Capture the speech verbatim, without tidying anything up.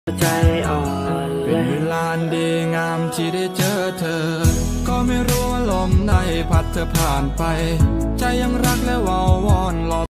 ใจอ่อนเป็นเวลาดีงามที่ได้เจอเธอก็ไม่รู้ว่าลมใดพัดเธอผ่านไปใจยังรักและว่าวอนรอ